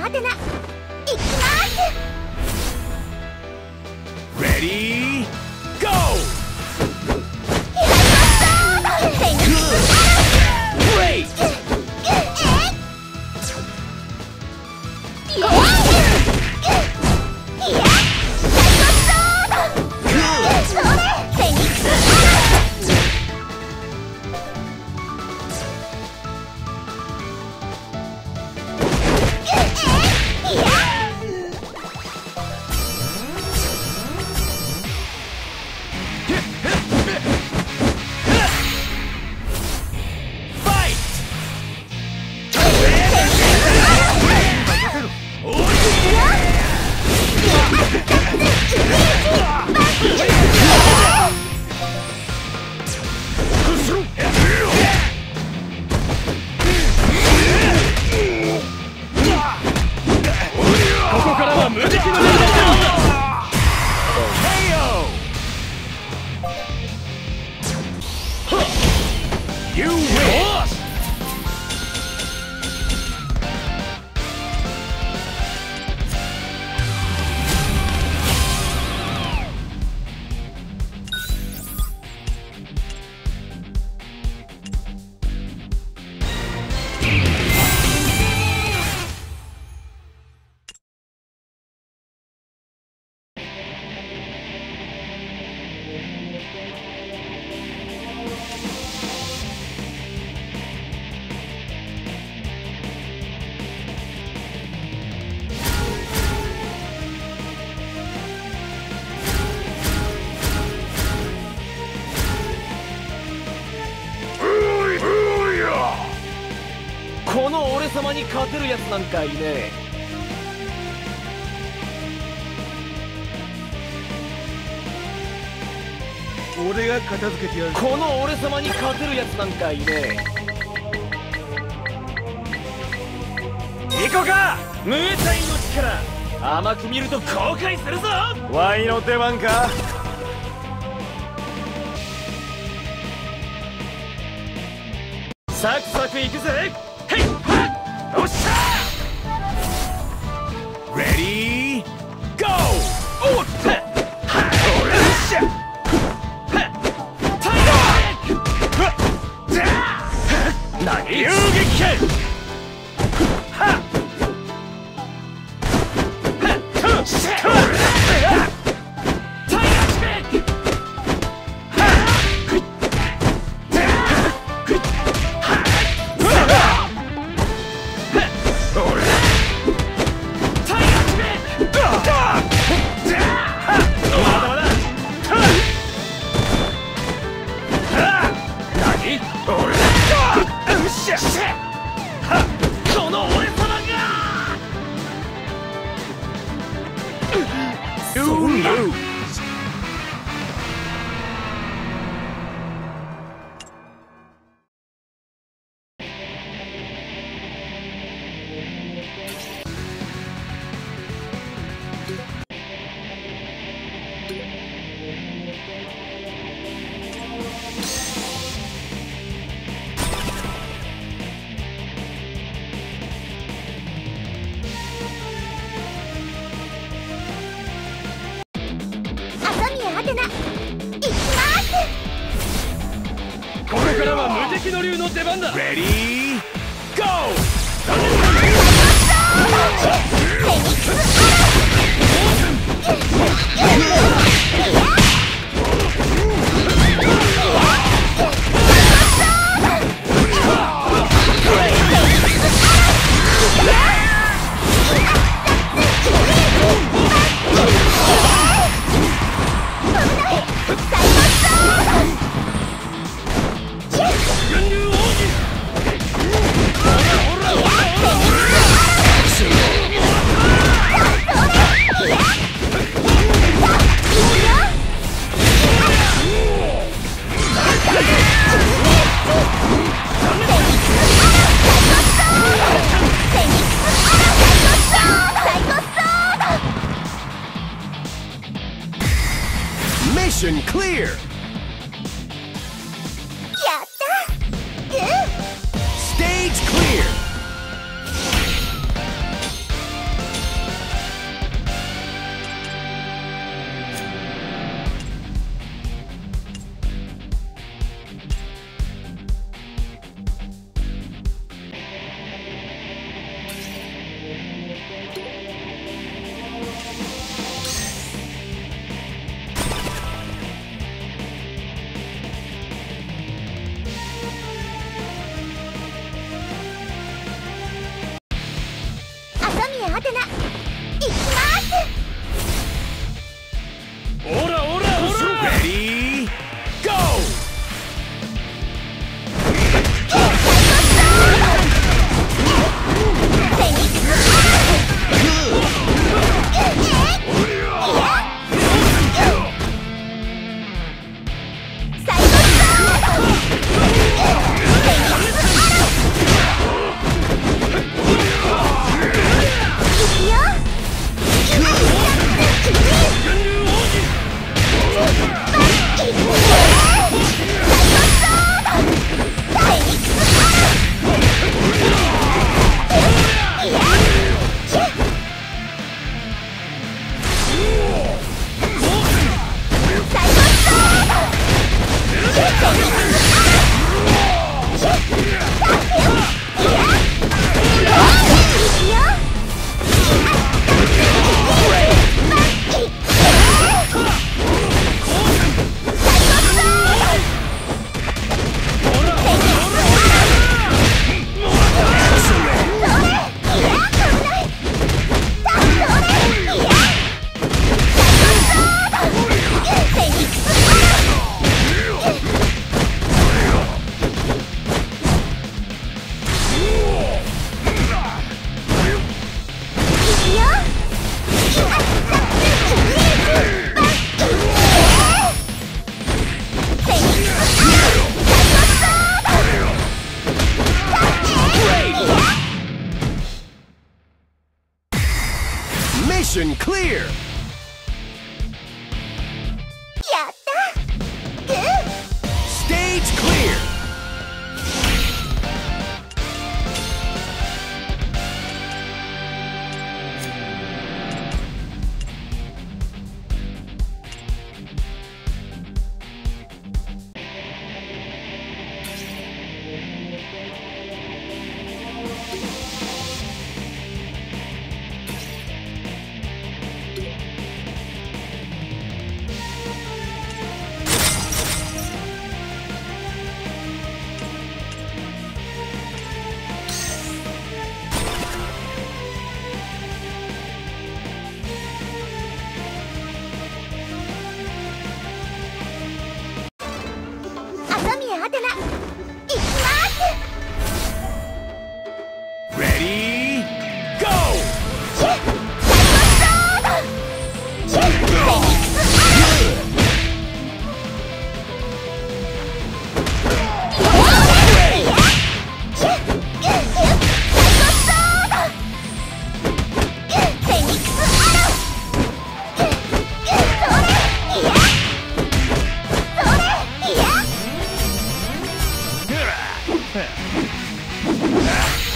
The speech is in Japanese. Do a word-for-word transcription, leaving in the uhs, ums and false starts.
はてな、いきます。 Ready, go! Great! You win! この俺様に勝てるやつなんかいねえ。俺が片付けてやる。この俺様に勝てるやつなんかいねえ。行こうかムエタイの力、甘く見ると後悔するぞ。ワイの出番か。サクサクいくぜ。へいはっ、おっしゃー。レディーゴー。おっはっはっ、おっしゃ。はっタイガー。はっじゃあ何遊撃剣。はっはっはっしゃ。タイガースピック。この俺様がここからは無敵の竜の出番だ。レディーゴー。Mission clear. やった。Stage clear. アテナいきます。 オラオラオラレディーゴー。Mission clear! やった。グー。 Stage clear! 朝宮アテナいきます。 Ready, go! シェッシェッフェニックスアロー